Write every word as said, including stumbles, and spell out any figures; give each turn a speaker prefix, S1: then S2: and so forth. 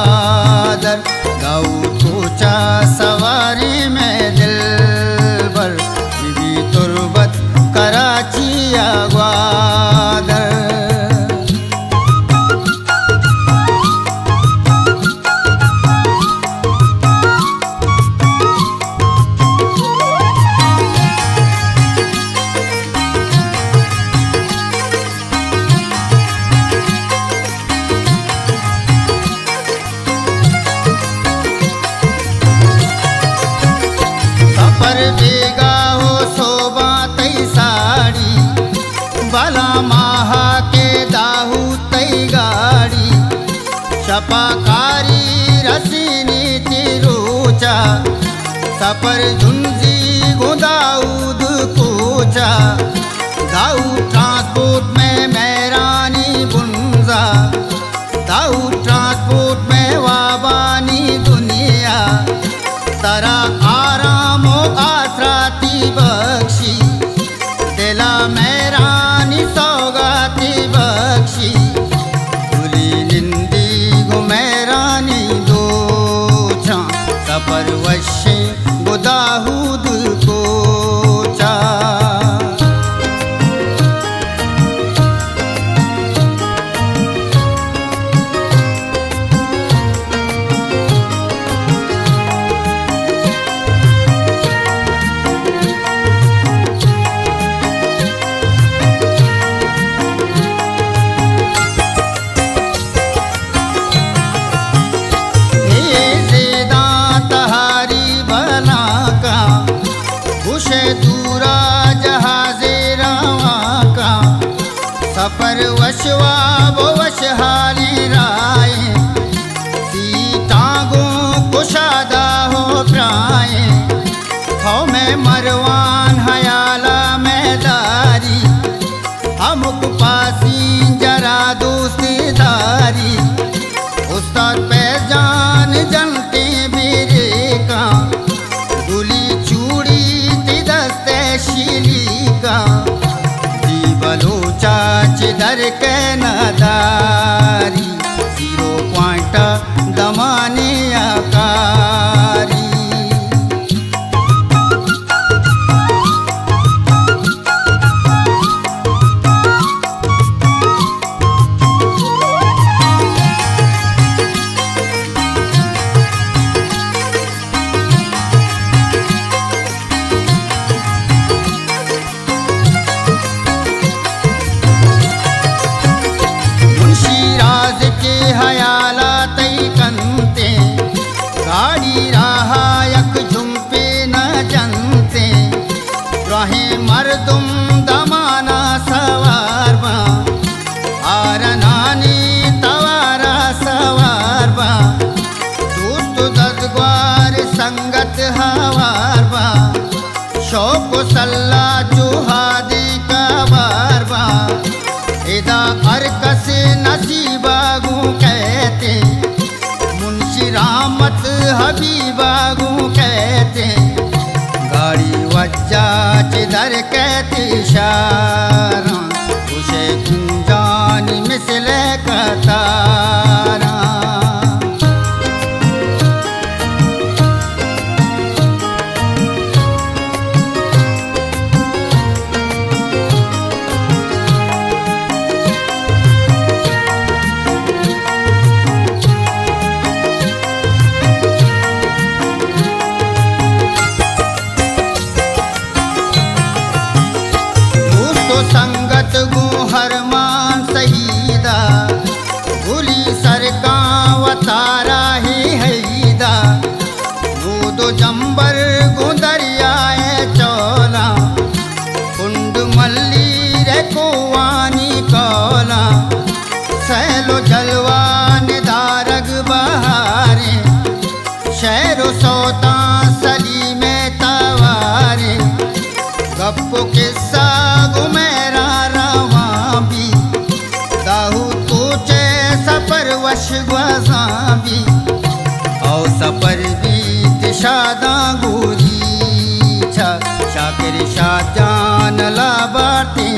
S1: बादर दाऊ सोचा सवारी में दिल भर बीबी तुरबत कराची या ग्वादर। बेगा हो शोभा तई साड़ी भला माहा के दाहू तई गाड़ी छपाकारी रसीनी तिरुचा सपर झुंझी गुदाऊद कोचा दाऊ ट्रांसपोर्ट में मैरानी बुंजा दाऊ ट्रांसपोर्ट में वाबानी दुनिया तरा आरामो आसराती बख्शी दिला मैरानी सौगाती बख्शी भूली निंदी गो मैरानी दो छा सपर वशे गुदाहूद कोचा। दूरा जहाजे रवा का सफर वशवा वो वशहाली राय सीतागो कुशादा हो प्राय हो में मरवान हयाला में दारी हमक पासी जरा दोस्तीदारी उस्ताद पे जान जनते मेरे का गुली चूड़ी शीलिका दी बलोचा चिदर के नदारी जीरो पॉइंट दमाने आकारी। हयाला तई कंते गाड़ी रहा यक झुम्पे न जनते रहे मर्दुम दमाना सवार बा आरनानी तवारा सवार बा दोस्त ददग्वार संगत हवार बा शौक सल्ला जुहादी का बार बा इदा अरकस नसीबागू कहते मुंशी रामत हबीबागू कहते गाड़ी वज्जा चिदर कहते शारा उसे कुंजानी मिसल कतारा। संगत गो हरमान शहीदा भूली सरका वतारा ही हैदा दो जंबर गो दरियाए चौला कुंड मल्ली रे कोवानी कौला सैलो जलवा निदारग बहारे शहरो सौता सली में तवारे गप्पो किस्सा मेरा रवा भी दाहू तोचे सफर वश ग्वाजाबी और सफर भी शादा गोरी छा शाकिर शाह जान ला बाटे